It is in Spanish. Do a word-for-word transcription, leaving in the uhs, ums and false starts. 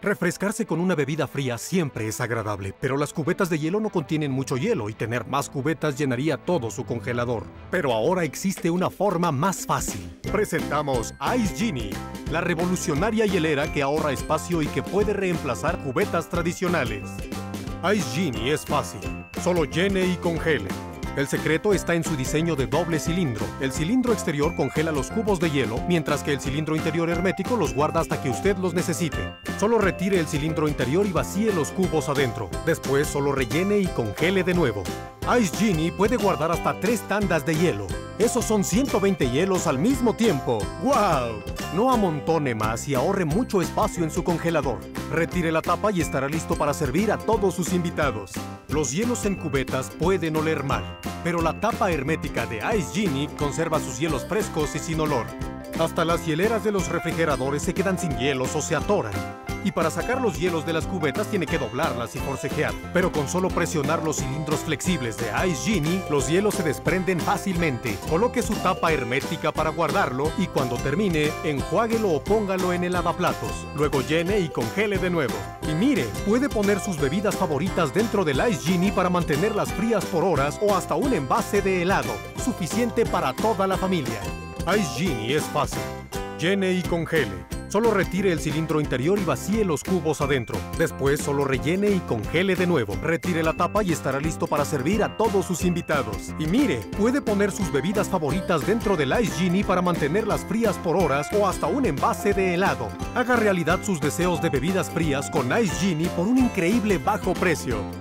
Refrescarse con una bebida fría siempre es agradable, pero las cubetas de hielo no contienen mucho hielo y tener más cubetas llenaría todo su congelador. Pero ahora existe una forma más fácil. Presentamos Ice Genie, la revolucionaria hielera que ahorra espacio y que puede reemplazar cubetas tradicionales. Ice Genie es fácil, solo llene y congele. El secreto está en su diseño de doble cilindro. El cilindro exterior congela los cubos de hielo, mientras que el cilindro interior hermético los guarda hasta que usted los necesite. Solo retire el cilindro interior y vacíe los cubos adentro. Después solo rellene y congele de nuevo. Ice Genie puede guardar hasta tres tandas de hielo. Esos son ciento veinte hielos al mismo tiempo. ¡Guau! No amontone más y ahorre mucho espacio en su congelador. Retire la tapa y estará listo para servir a todos sus invitados. Los hielos en cubetas pueden oler mal, pero la tapa hermética de Ice Genie conserva sus hielos frescos y sin olor. Hasta las hieleras de los refrigeradores se quedan sin hielos o se atoran. Y para sacar los hielos de las cubetas tiene que doblarlas y forcejear. Pero con solo presionar los cilindros flexibles de Ice Genie, los hielos se desprenden fácilmente. Coloque su tapa hermética para guardarlo y cuando termine, enjuáguelo o póngalo en el lavaplatos. Luego llene y congele de nuevo. Y mire, puede poner sus bebidas favoritas dentro del Ice Genie para mantenerlas frías por horas o hasta un envase de helado, suficiente para toda la familia. Ice Genie es fácil. Llene y congele. Solo retire el cilindro interior y vacíe los cubos adentro. Después solo rellene y congele de nuevo. Retire la tapa y estará listo para servir a todos sus invitados. Y mire, puede poner sus bebidas favoritas dentro del Ice Genie para mantenerlas frías por horas o hasta un envase de helado. Haga realidad sus deseos de bebidas frías con Ice Genie por un increíble bajo precio.